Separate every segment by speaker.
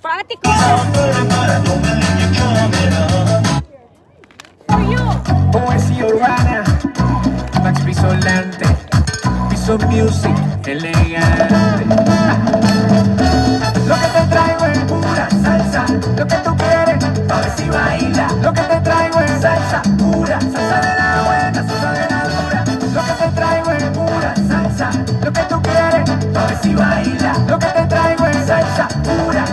Speaker 1: Pratico. For you.
Speaker 2: Poesía urbana, Max Pisolante, Piso Music, elegante. Lo que te traigo es pura salsa, lo que tú quieres, pa' ver si baila. Lo que te traigo es salsa pura, salsa de la buena, salsa de la dura. Lo que te traigo es pura salsa, lo que tú quieres, pa' ver si baila. Lo que te traigo es salsa pura.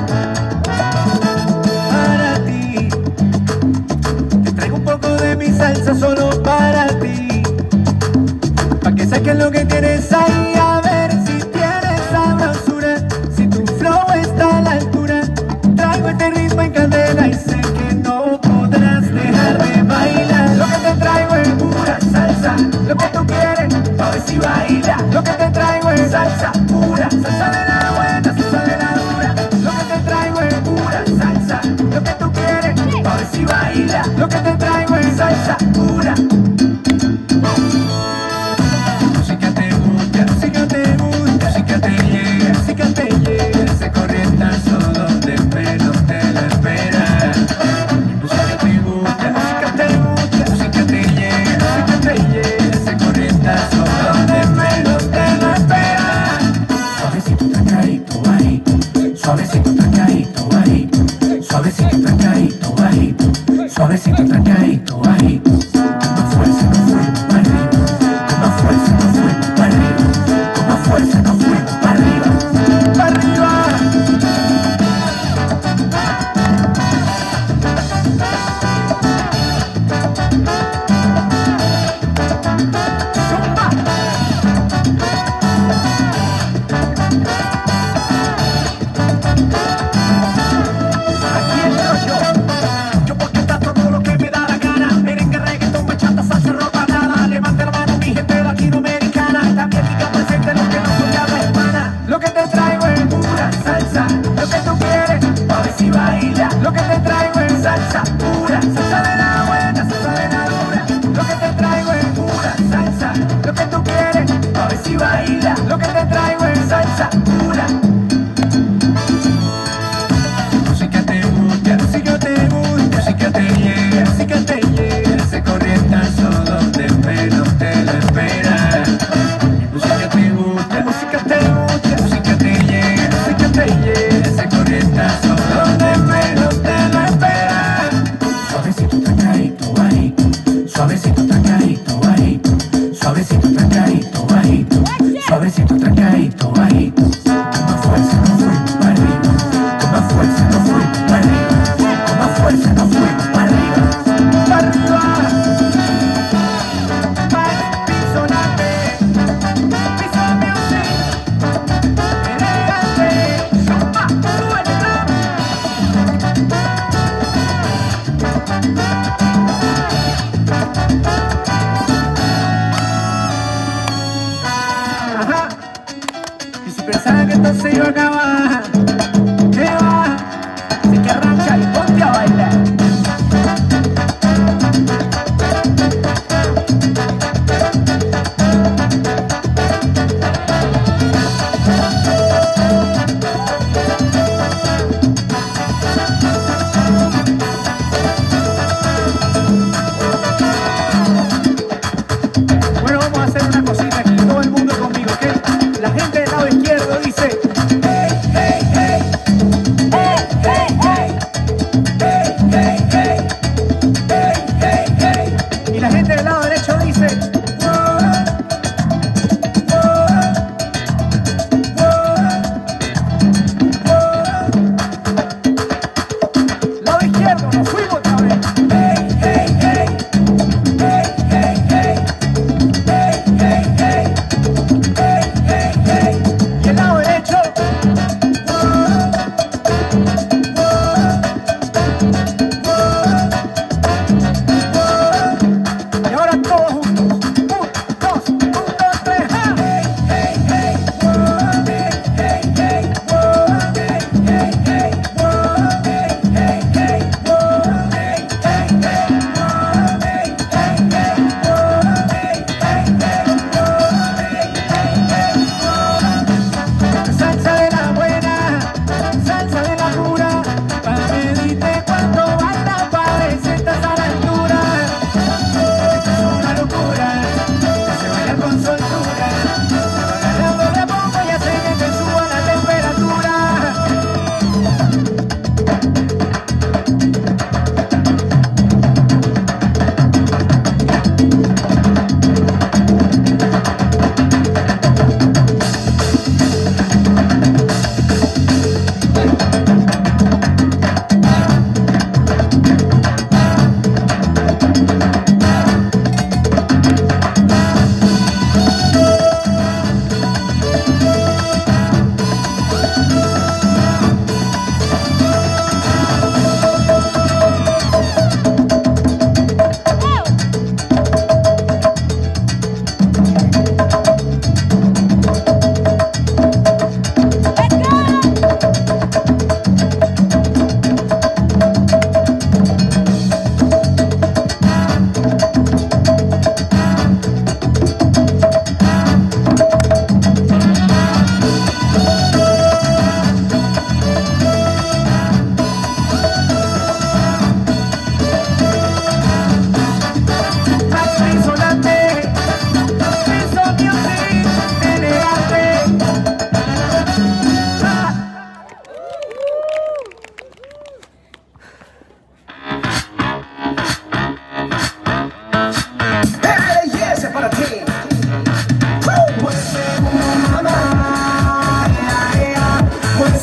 Speaker 2: Para ti, te traigo un poco de mi salsa solo para ti, pa' que saques lo que tienes ahí, a ver si tienes sabrosura, si tu flow está a la altura. Traigo este ritmo en candela y sé que no podrás dejar de bailar. Lo que te traigo es pura salsa, lo que tú quieres, pa' ver si baila. Lo que te traigo es salsa pura, salsa de la buena, salsa de la dura. Lo que te traigo es pura salsa, lo que tú quieres, pa' ver si baila. Lo que te traigo es salsa pura. Música te gusta, música te gusta, música te llega, música te llega. Ese corrientazo donde menos te lo esperas. Música te gusta, música te gusta, música te llega, música te llega. Ese corrientazo donde menos te lo esperas. Suavecito trancadito bajito, suavecito trancadito bajito, suavecito trancadito bajito, suavecito trancadito bajito. Con más fuerza nos fuimos para arriba, con más fuerza nos fuimos para arriba, con más fuerza nos fuimos para arriba, para arriba. Zumba. Aquí entro yo porque trato todo lo que me da la gana. Merengue, reggaetón, bachata, salsa, rock, balada. Levante la mano mi gente latinoamericana, también diga presente los que no son de habla hispana. Lo que te traigo es pura salsa, lo que tú quieres, pa' ver si baila. Lo que te traigo es salsa pura, salsa de la buena, salsa de la dura. Lo que te traigo es pura salsa, lo que tú quieres, pa' ver si baila. Lo que te traigo es salsa pura. Música te gusta, música te gusta, música te llega, música te llega. Ese corrientazo donde menos te lo esperas. Música te gusta, música te gusta, música te llega, música te llega. Ese corrientazo donde menos te lo esperas. Suavecito trancadito bajito, suavecito trancadito bajito, suavecito trancadito bajito, suavecito trancadito bajito. Con más fuerza nos fuimos para arriba, con más fuerza nos fuimos para arriba, con más fuerza nos fuimos para arriba, para arriba. Más pisonante, piso music, elegante. Zumba, suelta. Ajá. Y si pensaba que esto se iba a acabar, ¿qué va? Así que arranca y ponte a bailar. Bueno, vamos a hacer una cosita aquí, todo el mundo conmigo, ¿ok? La gente del lado izquierdo dice,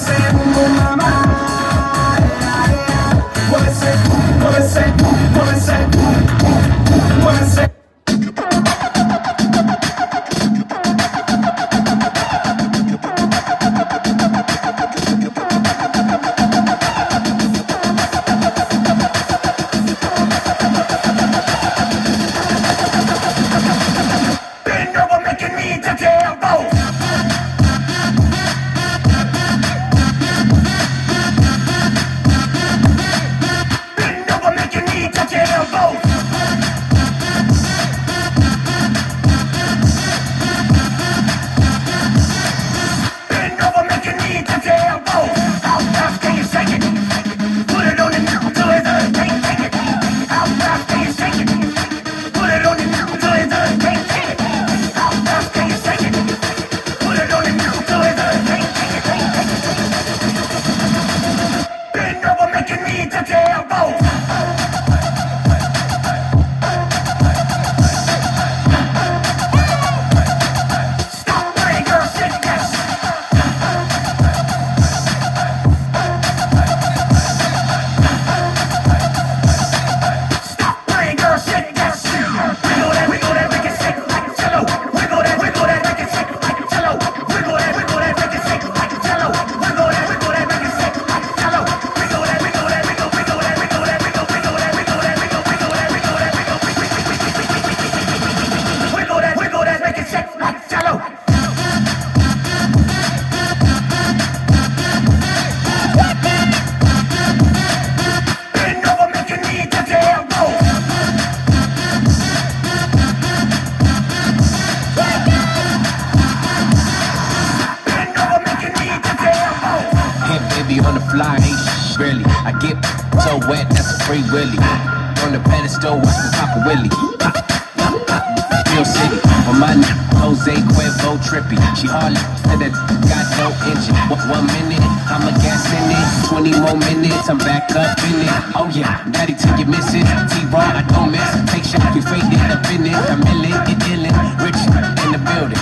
Speaker 2: ese boom, mamá. Mueve ese, mueve ese, mueve ese, mueve ese.
Speaker 1: On the fly, ain't really. I get so wet, that's a free willy. On the pedestal, I can pop a willy. Pop, pop, pop, Real City. On my Jose Cuervo trippy. She hardly said that got no engine. 1 minute, I'ma gas in it. 20 more minutes, I'm back up in it. Oh yeah, daddy till you miss it. T-Raw, I don't miss. Take shots, we fade it up in it. I'm illin', it illin', rich in the building.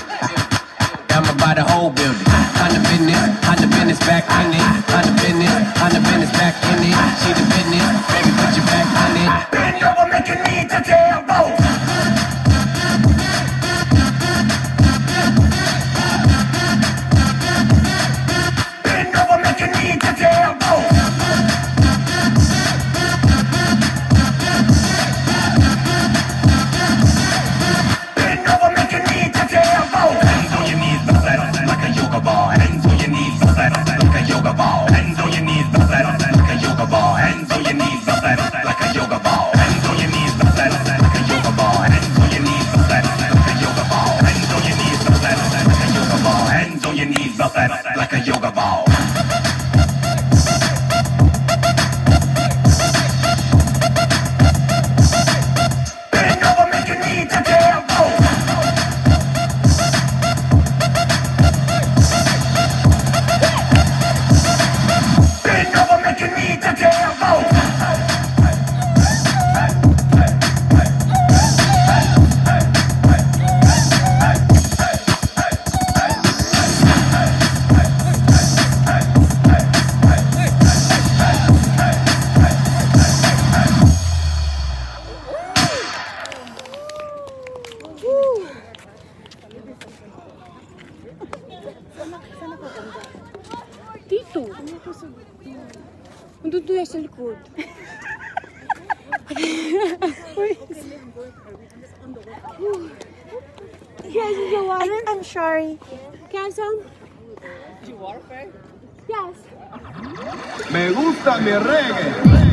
Speaker 1: I'm about the whole building. On the business, back in it. On the business, back in it. She the business, baby, put your back on it.
Speaker 2: Bend over, make your knee touch your elbow. Bend over, make your knee touch your elbow. Bend over, make your knee touch your elbow. Hands on your knees, like a yoga ball. Hands on your knees, like a yoga ball. Hands on your knees, like a yoga ball. Hands on your knees, like a yoga ball. Hands on your knees, like a yoga ball. Hands on your knees, like a yoga ball. Hands on your knees, like a yoga ball. Hands on your knees, like a yoga ball. Bend over, make your knee touch your elbow. Bend over, make your knee touch your elbow.
Speaker 3: Dito. Nandun doon sa likod. Yes, is your water?
Speaker 4: I'm sorry.
Speaker 3: Can I have some?
Speaker 5: Is your water fair?
Speaker 3: Yes.
Speaker 6: Me gusta mi reggae.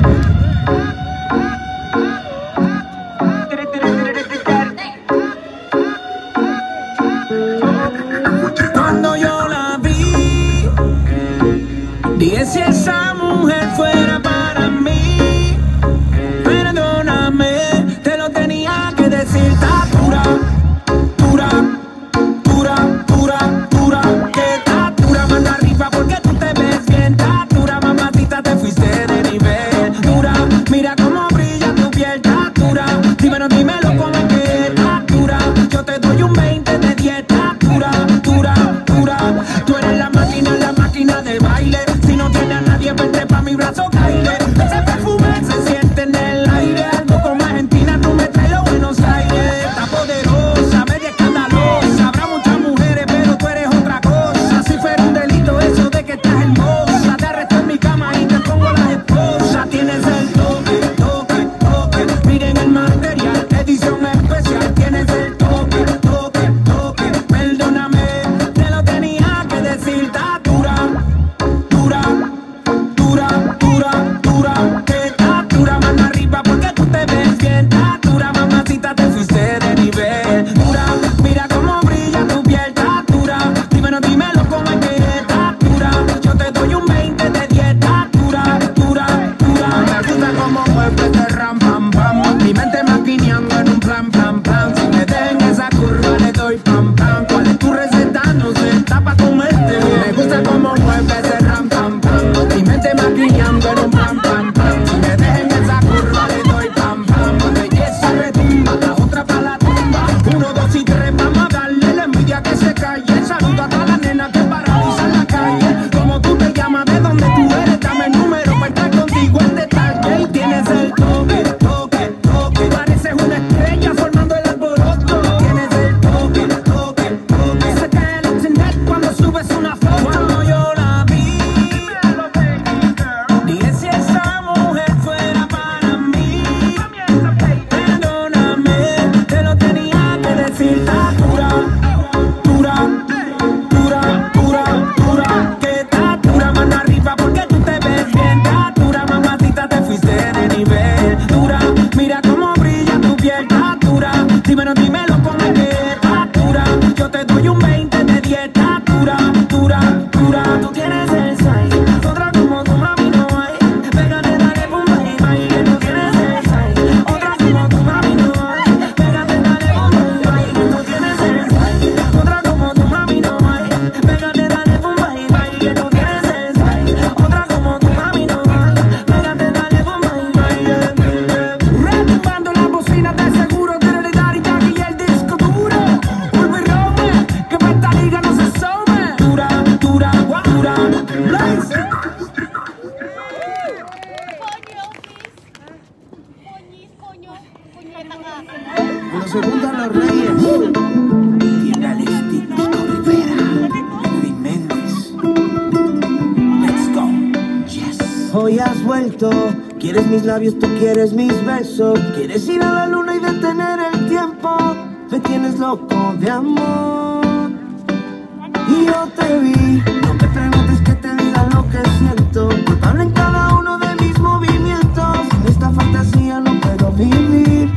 Speaker 2: Cuando yo la vi, dije si esa mujer fuera para mí. Perdóname, te lo tenía que decir. Está dura, dura, dura, dura, dura. Que está dura, manda arriba porque tú te ves bien. Está dura, mamacita, te fuiste de nivel. Dura, mira cómo brilla tu piel. Está dura, dímelo con la que está dura. Yo te doy un 20 de 10. Está dura, dura, dura. Tú eres la máquina de baile. quieres, vente pa' mi brazo, caile. Ese perfume se siente en el aire. Algo como Argentina, tú me traes los Buenos Aires. Está poderosa, media escandalosa. Habrá muchas mujeres, pero tú eres otra cosa. Si fuera un delito eso de que estás hermosa, te arresto en mi cama y te pongo las esposas. Tienes el toque, toque, toque. Miren el material, edición especial. Tienes el toque, toque, toque. Perdóname, te lo tenía que decir. Está dura, dura, dura, dura, dura. Que está dura, mano arriba porque tú te ves bien. Está dura, mamacita, te fuiste de nivel. Dura, mira cómo brilla tu piel. Está dura, dímelo, dímelo cómo es que está dura. Yo te doy un 20 de 10. Está dura, dura, dura. Me gusta como mueves ese ram, pam, pam. Mi mente maquineando en un plan, plan, plan. Si me den esa curva le doy pam, pam. ¿Cuál es tu receta? No sé, está pa' comerte bien. Me gusta como mueves ese ram, pam, pam. Mi mente maquineando en un plan, plan, plan. Si me dejen esa curva le doy pam, pam. Cuando ella retumba, la otra pa' la tumba. 1, 2 y 3, vamos a darle la envidia que se calle. Saludo a todas las nenas que paralizan la calle. Como tú te llamas, de dónde tú eres, dame el número para estar contigo en detalle. Y tienes el toque, toque, toque. Pareces una estrella formando el alboroto. Tienes el toque, toque, toque. Se cae el internet cuando subes una foto. Cuando yo la vi, dije si esa mujer fuera para mí. Perdóname, te lo tenía que decir. Está dura, dura, dura, dura, dura. Que está dura, mano arriba porque tú te ves bien. Está dura, mamacita, te fuiste de nivel. Dura, mira cómo brilla tu piel. Está dura, dímelo, dímelo cómo es que está dura. Yo te doy un 20 de 10. Está dura, dura, dura. Tú tienes el size, otra como tu mami no hay. Pégate, dale, pum, bye, bye, que tú tienes el size. Otra como tu mami no hay. Pégate, dale, pum, bye, bye, que tú tienes el size. Otra como tu mami no hay. Pégate, dale, pum, bye, bye, que tú tienes el size. Otra como tu mami no hay. Pégate, dale, pum, bye, bye. Retumbando las bocinas de seguro, tiene y el disco duro. Pulvo y roble, que pa' esta liga no se some. Dura, dura, dura. Blaze.
Speaker 4: Cuando se juntan los reyes, tiene al estilo Rivera, Luis Méndez. Let's go. Yes. Hoy has vuelto, quieres mis labios, tú quieres mis besos. Quieres ir a la luna y detener el tiempo. Me tienes loco de amor. Y yo te vi, no me preguntes que te diga lo que siento. Culpable en cada uno de mis movimientos. En esta fantasía no puedo vivir.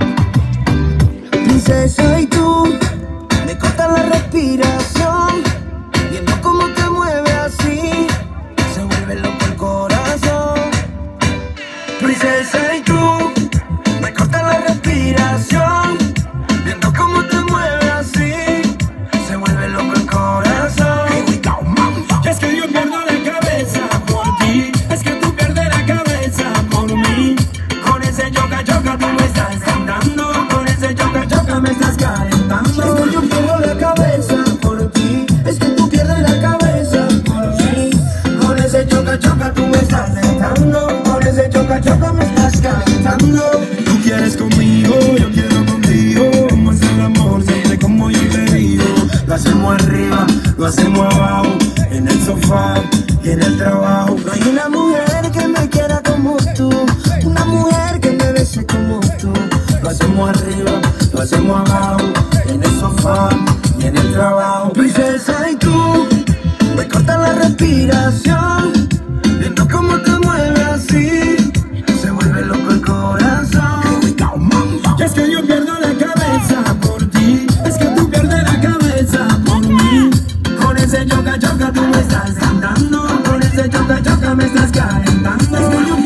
Speaker 4: Princesa, y tú me cortas la respiración, viendo cómo te mueve así, se vuelve loco el corazón. Princesa, y tú me cortas la respiración, viendo cómo te mueve así, se vuelve loco el corazón.
Speaker 2: Es que yo pierdo la cabeza por ti. Es que tú pierdes la cabeza por mí. Con ese choca, choca tú me estás cantando. Con ese choca, choca me estás calentando.
Speaker 4: Es que yo pierdo la cabeza por ti, es que tú pierdes la cabeza por mí.
Speaker 2: Con ese choca, choca tú me estás calentando. Con ese choca, choca me estás calentando. Tú quieres conmigo, yo quiero contigo. Vamos a hacer el amor siempre como yo te digo. Lo hacemos arriba, lo hacemos abajo, en el sofá y en el trabajo.
Speaker 4: No hay una mujer que me quiera como tú, una mujer que me bese como tú.
Speaker 2: Lo hacemos arriba, lo hacemos abajo, en el sofá y en el trabajo.
Speaker 4: Princesa, y tú me cortas la respiración, viendo cómo te mueve así, se vuelve loco el corazón.
Speaker 2: Y es que yo pierdo la cabeza por ti. Es que tú pierdes la cabeza por mí. Con ese choca, choca tú me estás cantando. Con ese choca, choca me estás calentando.
Speaker 4: Es que yo